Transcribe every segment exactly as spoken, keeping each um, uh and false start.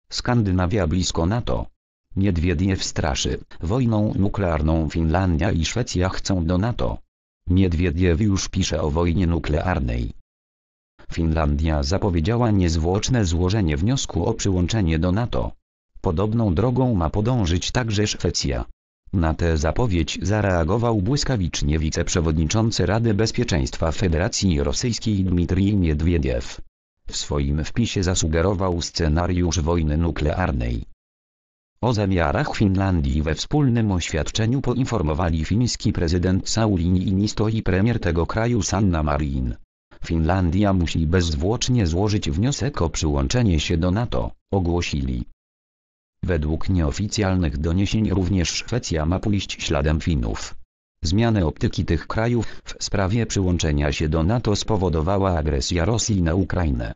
Skandynawia blisko NATO. Miedwiediew straszy, wojną nuklearną Finlandia i Szwecja chcą do NATO. Miedwiediew już pisze o wojnie nuklearnej. Finlandia zapowiedziała niezwłoczne złożenie wniosku o przyłączenie do NATO. Podobną drogą ma podążyć także Szwecja. Na tę zapowiedź zareagował błyskawicznie wiceprzewodniczący Rady Bezpieczeństwa Federacji Rosyjskiej Dmitrij Miedwiediew. W swoim wpisie zasugerował scenariusz wojny nuklearnej. O zamiarach Finlandii we wspólnym oświadczeniu poinformowali fiński prezydent Sauli Niinisto i premier tego kraju Sanna Marin. Finlandia musi bezzwłocznie złożyć wniosek o przyłączenie się do NATO, ogłosili. Według nieoficjalnych doniesień również Szwecja ma pójść śladem Finów. Zmianę optyki tych krajów w sprawie przyłączenia się do NATO spowodowała agresja Rosji na Ukrainę.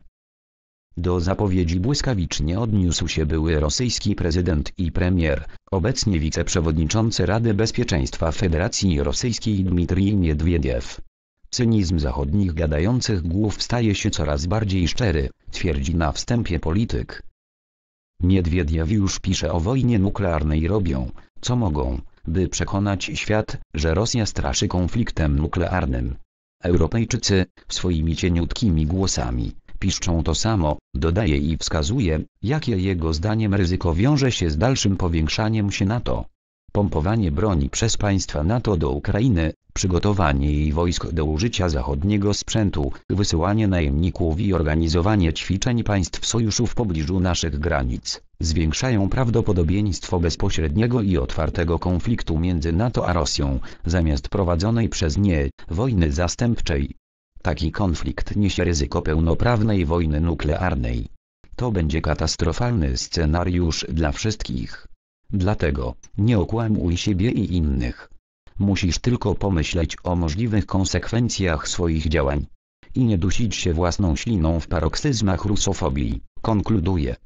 Do zapowiedzi błyskawicznie odniósł się były rosyjski prezydent i premier, obecnie wiceprzewodniczący Rady Bezpieczeństwa Federacji Rosyjskiej Dmitrij Miedwiediew. Cynizm zachodnich gadających głów staje się coraz bardziej szczery, twierdzi na wstępie polityk. Miedwiediew już pisze o wojnie nuklearnej i robią, co mogą, by przekonać świat, że Rosja straszy konfliktem nuklearnym. Europejczycy, swoimi cieniutkimi głosami, piszczą to samo, dodaje i wskazuje, jakie jego zdaniem ryzyko wiąże się z dalszym powiększaniem się NATO. Pompowanie broni przez państwa NATO do Ukrainy, przygotowanie jej wojsk do użycia zachodniego sprzętu, wysyłanie najemników i organizowanie ćwiczeń państw sojuszu w pobliżu naszych granic, zwiększają prawdopodobieństwo bezpośredniego i otwartego konfliktu między NATO a Rosją, zamiast prowadzonej przez nie wojny zastępczej. Taki konflikt niesie ryzyko pełnoprawnej wojny nuklearnej. To będzie katastrofalny scenariusz dla wszystkich. Dlatego, nie okłamuj siebie i innych. Musisz tylko pomyśleć o możliwych konsekwencjach swoich działań. I nie dusić się własną śliną w paroksyzmach rusofobii, konkluduje.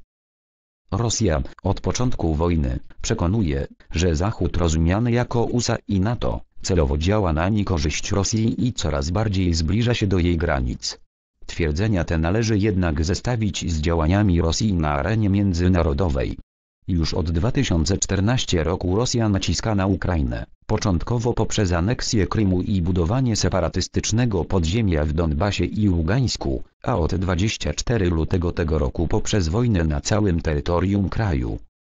Rosja, od początku wojny, przekonuje, że Zachód rozumiany jako U S A i NATO, celowo działa na niekorzyść Rosji i coraz bardziej zbliża się do jej granic. Twierdzenia te należy jednak zestawić z działaniami Rosji na arenie międzynarodowej. Już od dwa tysiące czternastego roku Rosja naciska na Ukrainę, początkowo poprzez aneksję Krymu i budowanie separatystycznego podziemia w Donbasie i Ługańsku, a od dwudziestego czwartego lutego tego roku poprzez wojnę na całym terytorium kraju.